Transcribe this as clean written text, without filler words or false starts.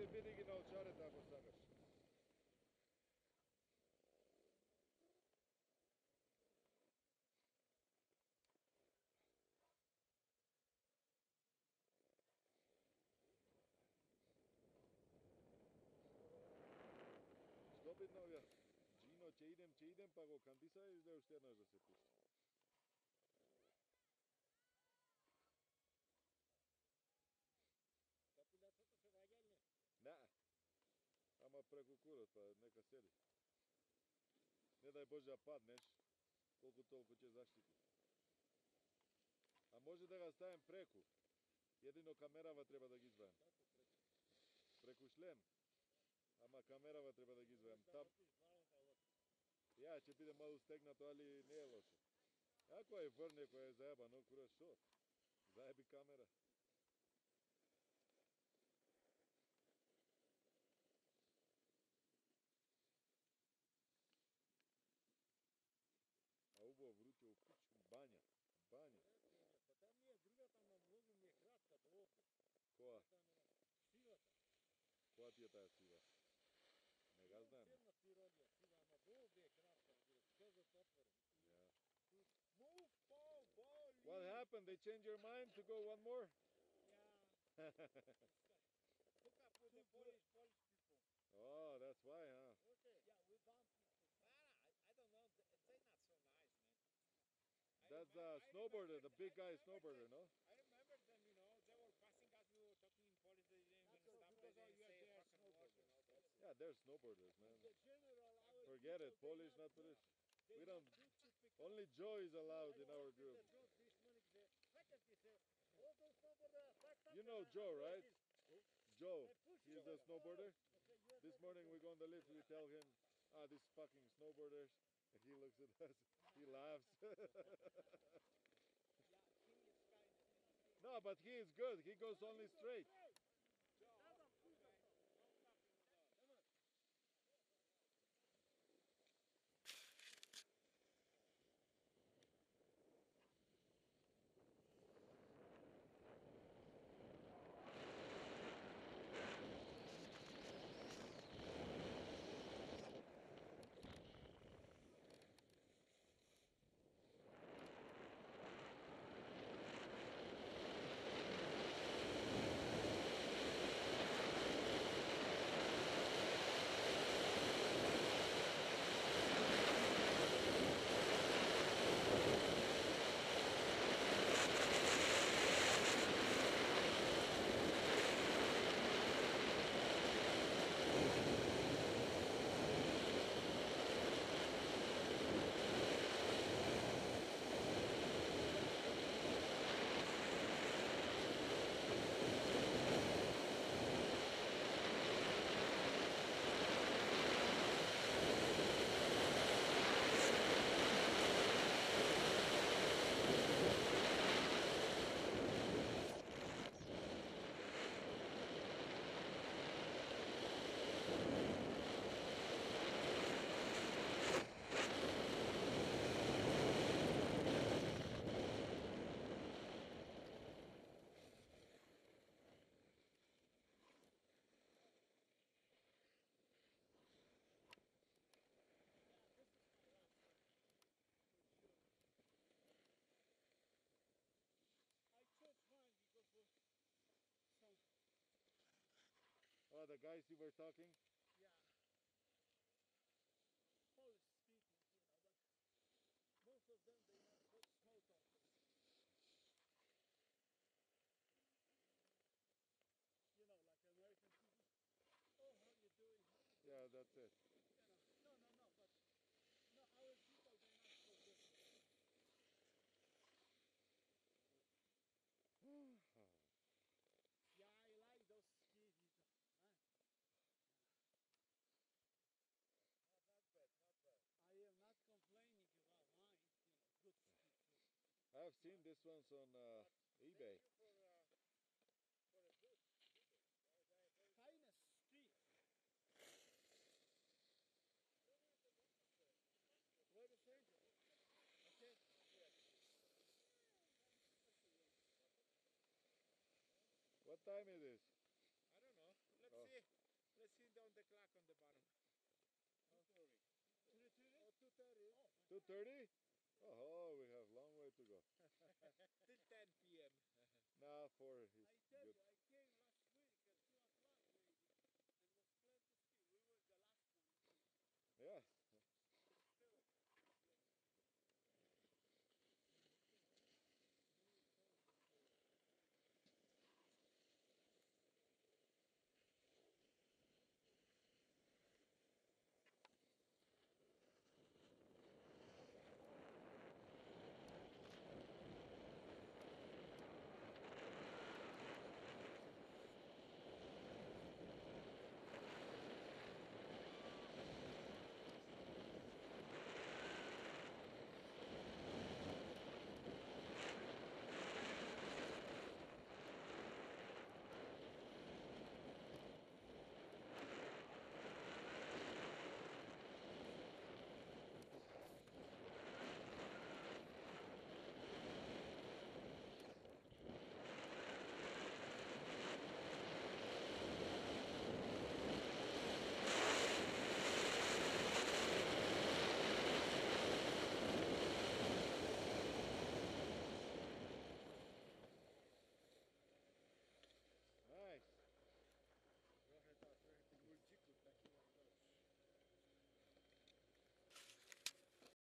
vidi ги на овчарите ако сакаш. Што бидно бе? Джино, ќе идем, па го кандиса и да уште еднаш да се пушти. Капилацата се ваѓа ли? Не. Ама преку курот, па нека седи. Не дај Боже да паднеш, колку толку ќе заштити. А може да го ставим преку. Едино камерава треба да ги изваем. Преку шлем. Ама камерава треба да ги изваем. Там. Ја ќе биде малку стегнато, али не е лошо. Ако е врне кој е заебано, кура шо? Заеби камера. А убаво вруќе у куќ, бања. Бања. Па там ми е другата, ама многу ми е кратка до овде. Која? Сивата. Која ти е таа сива? Не га знаем. Цена тиролија, сива, ама до овде е кратка, скрзот отворен. Yeah. Move, Paul, Paul! What happened? They changed your mind to go one more? Yeah. Hook up with the Polish people. Oh, that's why, huh? Okay. Yeah, we bump people. I don't know. They're not so nice, man. That's the snowboarder, the big guy snowboarder, no? I remember them, you know, they were passing us, we were talking in Polish, they didn't even stop, they didn't say fucking word, you know. Yeah, they're snowboarders, man. The general, our Forget it, people, Polish, not Polish. they We not don't, good to pick up. only Joe is allowed in our The group. joke this morning, all those snowboarders, You know Joe, right? Joe, he's the snowboarder. This morning we go on the lift, we tell him, ah, these fucking snowboarders. And he looks at us, he laughs. No, but he is good, he goes only straight. Oh, the guys you were talking? Yeah. Polish speaking, you know, but most of them, they are small talkers. You know, like American people. Oh, how you doing? Yeah, that's it. You know, no, but no, our people, they're not so good. Yeah, I like those ski visas. Huh? Not bad, not bad. I am not complaining about mine, you know, good ski too. I've seen these ones on eBay. Thank you for a good speaker. Finest ski. Where the stranger? Okay. What time it is? I don't know, let's Oh. see. on the clock on the bottom. 2:30. 2:30? Oh, we have long way to go. Till 10 p.m. Nah, 4 is I tell good. you,